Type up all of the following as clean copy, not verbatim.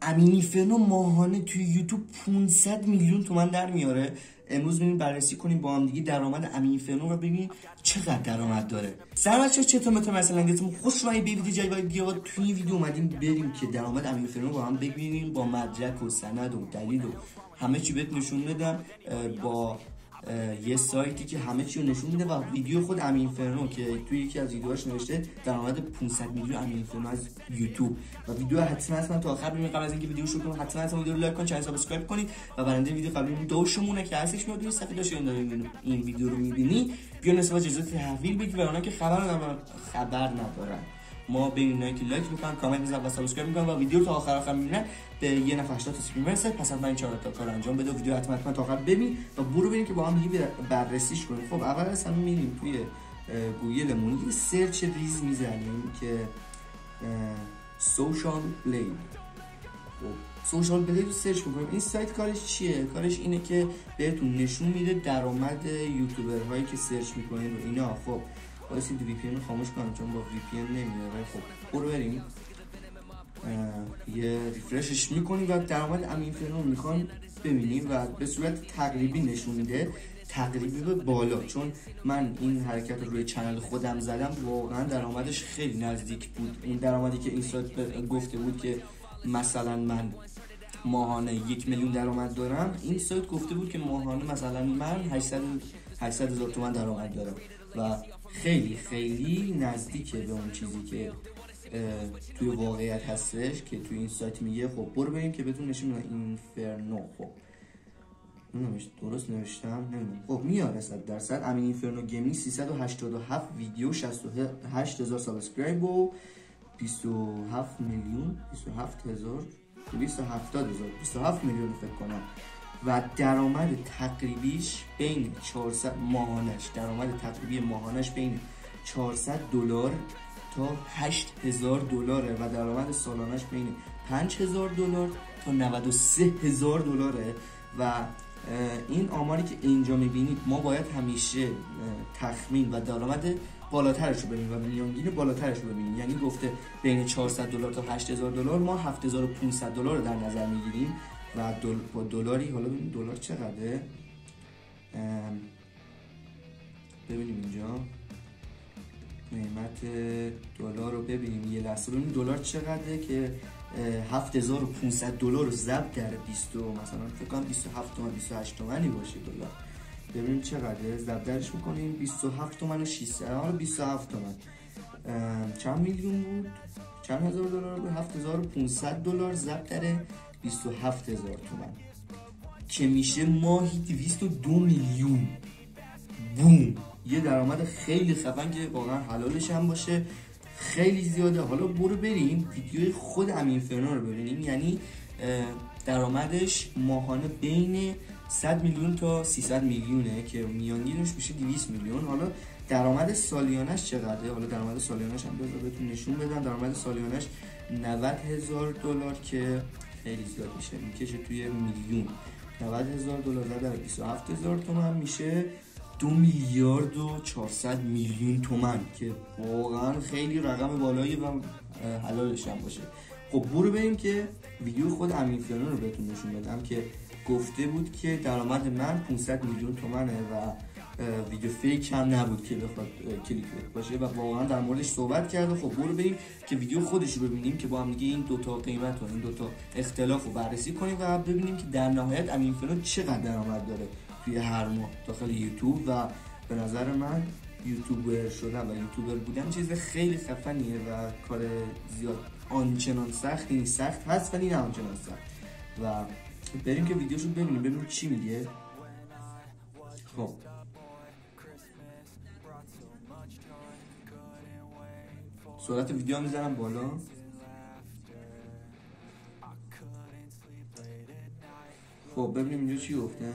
امین اینفرنو ماهانه توی یوتیوب 500 میلیون تومان در میاره. امروز بریم بررسی کنیم با هم دیگه درآمد امین اینفرنو رو، ببینیم چقدر درآمد داره. سلام بچه‌ها، چطور مثلا گفتم خوش اومدید به ویدیو جدید. توی این ویدیو اومدیم بریم که درآمد امین اینفرنو رو با هم ببینیم، با مدرک و سند و دلیل و همه چی بهت نشون بدم، با یه سایتی که همه چی رو نشون میده و ویدیو خود امین اینفرنو که توی یکی از ویدیوهاش نوشته درآمد 500 میلیون امین اینفرنو از یوتیوب. و ویدیو حتما تا آخر ببینید. قبل از اینکه ویدیو شروع کنیم حتما ویدیو رو لایک کنید، چنل سابسکرایب کنید و برنده ویدیو قبلی دوشمونه که هستش میاد روی صفحه داشته این ویدیو رو میبینی بیا نسبت اجازه تحویل بگیر. برای اونایی که خبر ندارن ما ببینید اونایی که لایک میکنن، کامنت میذارن و سابسکرایب میکنن و ویدیو رو تا آخر میبینن به یه نفر 80 تا اسکرین برسه. پس حتما این 4 تا کار انجام بده، ویدیو حتما تا آخر ببین و برو ببین که با هم دیگه بررسیش کنیم. خب اول از همه میریم توی گوگلمون یه سرچ ریز میزنیم که سوشال بلید. خب سوشال بلید رو سرچ میکنیم. این سایت کارش چیه؟ کارش اینه که بهتون نشون میده درآمد یوتیوبرهایی که سرچ میکنین و اینا. خب واسه وی پی ان رو خاموش کنم چون با وی پی ان نمیاره. خب برو بریم یه ریفرشش میکنیم و درآمد امین اینفرنو رو میخوان ببینیم و به صورت تقریبی نشون میده، تقریبی به بالا. چون من این حرکت رو روی چنل خودم زدم، واقعا درآمدش خیلی نزدیک بود. این درآمدی که این سایت گفته بود که مثلا من ماهانه 1 میلیون درآمد دارم، این سایت گفته بود که ماهانه مثلا من 800 هزار تومان درآمد دارم و خیلی خیلی نزدیکه به اون چیزی که توی واقعیت هستش که توی این سایت میگه. خب برو بریم که بهتون نشون میدم اینفرنو. خب درست نوشتم نمیدونم. خب میاره 100%. امین اینفرنو گیمینگ 387 ویدیو، 68000 سابسکرایب و 27 میلیون 27 میلیون فکر کنم و درآمد تقریبیش بین 400 ماهانش، درآمد تقریبی ماهانش بین 400 دلار تا 8000 دلاره و درآمد سالانش بین 5000 دلار تا 93000 دلاره. و این آماری که اینجا میبینید ما باید همیشه تخمین و درآمد بالاترش رو ببینیم و میانگین بالاترش رو ببینیم. یعنی گفته بین 400 دلار تا 8000 دلار، ما 7500 دلار رو در نظر میگیریم و با دلاری. حالا ببینیم دلار چقدره. ببینیم اینجا قیمت دلار رو ببینیم یه لحظه. ببینیم دلار چقدره که 7500 دلار رو ضرب در 20 مثلا فکر کنم 27 تومن 28 تومانی باشه دلار. ببینیم چقدره، ضرب درش میکنیم 27 تومن و 600. حالا 27 تومن چند میلیون بود؟ چند هزار دلار بود؟ 7500 دلار ضرب در 27000 تومن که میشه ماهی 202 میلیون. بوم، یه درآمد خیلی خفن که واقعا حلالش هم باشه، خیلی زیاده. حالا برو بریم ویدیوی خود امین اینفرنو رو ببینیم. یعنی درآمدش ماهانه بین 100 میلیون تا 300 میلیونه که میانگینش میشه 200 میلیون. حالا درآمد سالیانش چقدره؟ حالا درآمد سالیانش هم بهتون نشون بدم. درآمد سالیانش 90000 دلار که خیلی زیاد میشه، میکشه توی میلیون. 90000 دلار در 27000 تومان میشه 2 میلیارد و 400 میلیون تومان که واقعا خیلی رقم بالایی و حلالش هم باشه. خب برو بریم که ویدیو خود امین اینفرنو رو بهتون نشون بدم که گفته بود که درآمد من 500 میلیون تومنه و ویدیو فیک هم نبود که بخواد کلیک باشه و واقعا در موردش صحبت کرده. خب برو بریم که ویدیو خودش رو ببینیم که با هم دیگه این دوتا قیمت و این دوتا اختلاف رو بررسی کنیم و ببینیم که در نهایت امین اینفرنو چقدر درآمد داره توی هر ماه داخل یوتیوب. و به نظر من یوتیوبر شدن و یوتیوبر بودن چیز خیلی خفنیه و کار زیاد آنچنان سختی نیست. سخت هست ولی نه آنچنان سخت. و بریم که ویدیوشو ببینیم چی میگه. خب سرعت ویدیو میذارم بالا. خب ببینیم اینجا چی گفته.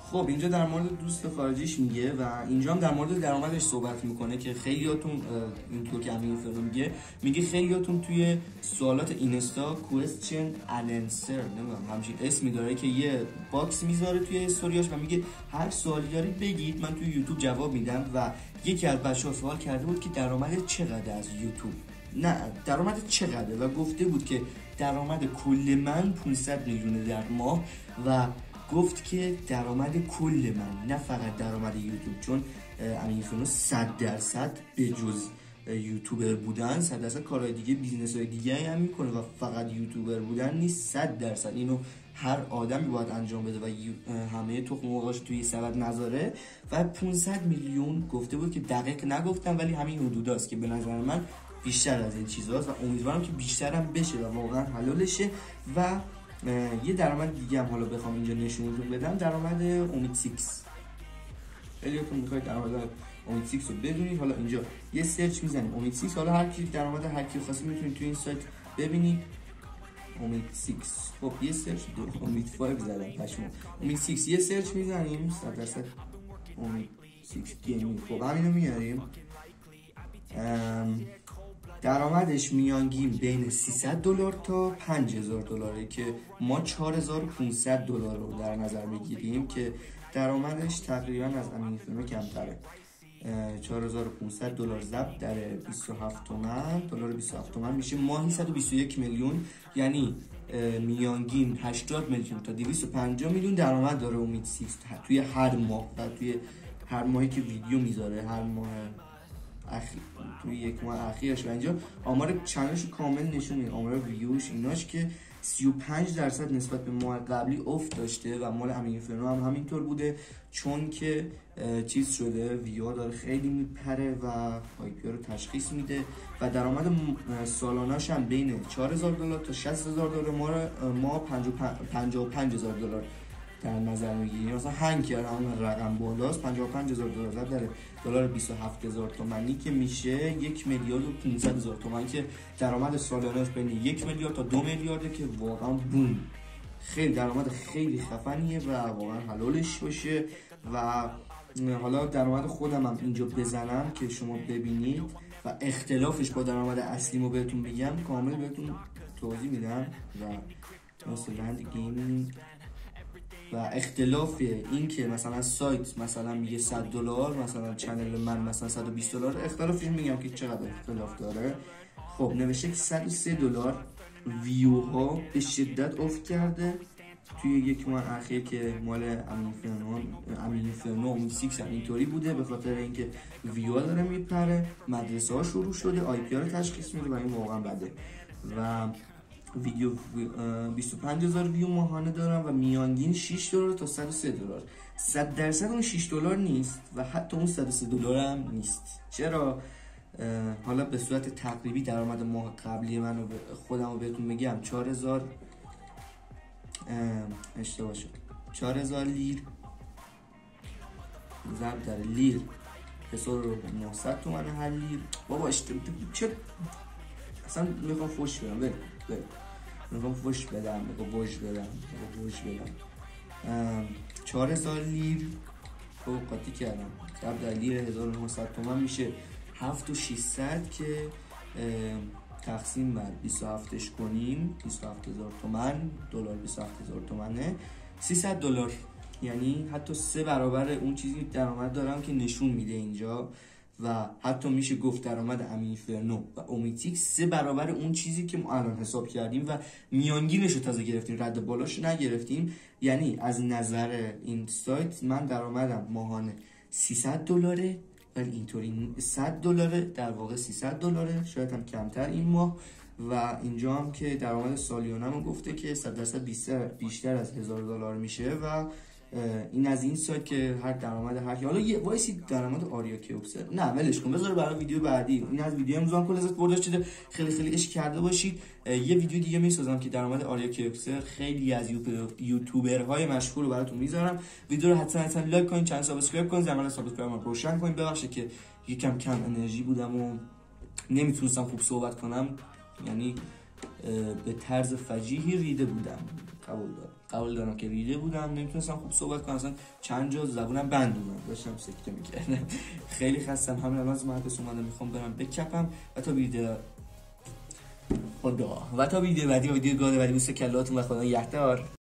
خب اینجا در مورد دوست خارجیش میگه و اینجا هم در مورد درآمدش صحبت میکنه که خیلیاتون اینطور که همین فرو میگه خیلیاتون توی سوالات اینستا کوئسچن انسر نمیدونم همچین اسمی داره که یه باکس میذاره توی استوریاش و میگه هر سوالی دارید بگید من توی یوتیوب جواب میدم. و یکی از بچه‌ها سوال کرده بود که درآمد چقدر از یوتیوب، نه درآمد چقدره، و گفته بود که درآمد کل من 500 میلیون در ماه و گفت که درآمد کل من نه فقط درآمد یوتیوب، چون امین فرنو 100% به جز یوتیوبر بودن 100% کارهای دیگه بیزنس‌های دیگه هم میکنه و فقط یوتیوبر بودن نیست. 100% اینو هر آدمی باید انجام بده و همه تخم مرغاش توی سبد نذاره. و 500 میلیون گفته بود که دقیق نگفتم ولی همین حدوداست که به نظر من بیشتر از این چیزاست و امیدوارم که بیشتر هم بشه و واقعا حلالشه. و یه درآمد دیگه هم حالا بخوام اینجا نشونتون بدم، درآمد امید سیکس. خیلیاتون میخواید درآمد امید سیکس رو بدونید. حالا اینجا یه سرچ میزنید امید سیکس، حالا هر کی درآمد هر کی خاصی میتونید تو این سایت ببینید. امید سیکس، خب یه سرچ دو امید 5 زدم پشمو. امید سیکس یه سرچ میزنیم 100% امید سیکس گیمینگ، خب همینو میاریم. درآمدش میانگین بین $300 تا $5000 که ما $4500 رو در نظر میگیریم که درآمدش تقریبا از امین فرنو کمتره. $4500 ضرب در 27 تومن، دلار 27 تومن میشه ماهی 121 میلیون، یعنی میانگین 80 میلیون تا 250 میلیون درآمد داره امید سیکس توی هر ماه و توی هر ماهی که ویدیو میذاره، هر ماه توی یک ماه اخیرش. و اینجا آمار چنلش کامل نشون میده، آمار ویوش ایناش که 35% نسبت به ماه قبلی افت داشته و مال امین فرنو هم همینطور بوده، چون که چیز شده ویو داره خیلی میپره و آیپی رو تشخیص میده و درآمد سالانه‌اش هم بین $4000 تا $60000 ما $55000 در نظر میگیریم. مثلا هنگ کردم رقم بالاست، $55000 در دلار 27000 تومانی که میشه 1,500,000 تومان که درآمد سالانه‌اش بین 1 میلیارد تا 2 میلیارده که واقعا بوم، خیلی درآمد خیلی خفنیه و واقعا حلالش باشه. و حالا درآمد خودم هم اینجا بزنم که شما ببینید و اختلافش با درآمد اصلیمو بهتون بگم، کامل بهتون توضیح میدم. و مثلا گیمینگ و اختلاف این که مثلا سایت مثلا میگه $100، مثلا چنل من مثلا $120، اختلافش میگم که چقدر اختلاف داره. خب نوشته که $103 ویو ها به شدت افت کرده توی یک ماه اخیر که مال امین فرنو امید سیکس هم اینطوری بوده، به خاطر اینکه ویو ها داره میپره، مدرسه ها شروع شده، آی پی ها رو تشخیص میده و این واقعا بده. و ویدیو 25000 ویو ماهانه دارم و میانگین $6 تا $103. 100% اون $6 نیست و حتی اون $103 هم نیست. چرا؟ حالا به صورت تقریبی درآمد ماه قبلی من خودم رو بهتون میگم 4000 اشتباه شد 4000 لیر ضرب در لیر 1900 تومن هر لیر. بابا اشتباه چه اصلا میخوام فوش بدم، میخوام فوش بدم 4000 لیر رو قاطی کردم ضرب در لیر 1900 تومن میشه 7600 که تقسیم بر 27ش کنیم 27000 تومن، دلار 27000 تومنه، $300، یعنی حتی 3 برابر اون چیزی درآمد دارم که نشون میده اینجا. و حتی میشه گفت درآمد امین فرنو و امید سیکس 3 برابر اون چیزی که ما الان حساب کردیم و میانگینش رو تازه گرفتیم، رد بالاش نگرفتیم. یعنی از نظر این سایت من درآمدم ماهانه $300 ولی اینطوری $100 در واقع $300، شاید هم کمتر این ماه. و اینجا هم که درآمد سالیانه‌مو گفته که 100% بیشتر از $1000 میشه و این از این سایت که هر درآمد هر کی، حالا یه وایسی درآمد آریا کیوبسر نه ولش کن، بذار برای ویدیو بعدی. این از ویدیو امروز هم کل لذت برداشت شده، خیلی عشق کرده باشید. یه ویدیو دیگه میسازم که درآمد آریا کیوبسر خیلی از یوتیوبرهای مشهور رو براتون میذارم. ویدیو رو حتما لایک کنید، چنل سابسکرایب کنید، زمان سابسکرایب رو روشن کنید. ببخشید که یکم کم انرژی بودم و نمیتونستم خوب صحبت کنم، یعنی به طرز فجیحی ریده بودم. قبول دارم که ریده بودم، نمیتونستم خوب صحبت کنم، اصلا چند جا زبونم بند اومد، داشتم سکته میکردم. خیلی خستم، همین الان از مرکز اومدم میخوام برم بکپم و تا ویدیو بعدی ویدیو گاده بعدی بوسه کلاتون و خدا نگهدار.